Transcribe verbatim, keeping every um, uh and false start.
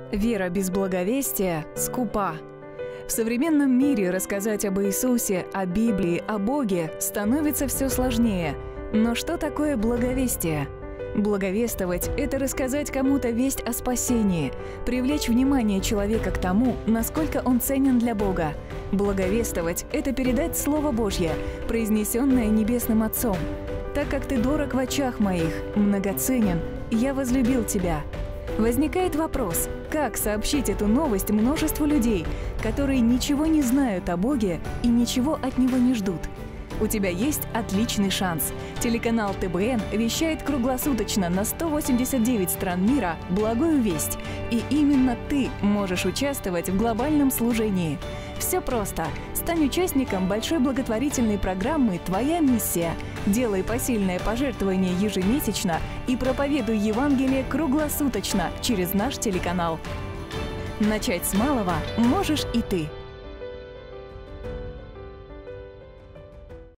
Вера без благовестия скупа. В современном мире рассказать об Иисусе, о Библии, о Боге становится все сложнее. Но что такое благовестие? Благовествовать – это рассказать кому-то весть о спасении, привлечь внимание человека к тому, насколько он ценен для Бога. Благовествовать – это передать Слово Божье, произнесенное Небесным Отцом. «Так как ты дорог в очах моих, многоценен, я возлюбил тебя». Возникает вопрос, как сообщить эту новость множеству людей, которые ничего не знают о Боге и ничего от Него не ждут? У тебя есть отличный шанс. Телеканал Тэ Бэ Эн вещает круглосуточно на сто восемьдесят девять стран мира благую весть. И именно ты можешь участвовать в глобальном служении. Все просто. Стань участником большой благотворительной программы «Твоя миссия». Делай посильное пожертвование ежемесячно и проповедуй Евангелие круглосуточно через наш телеканал. Начать с малого можешь и ты.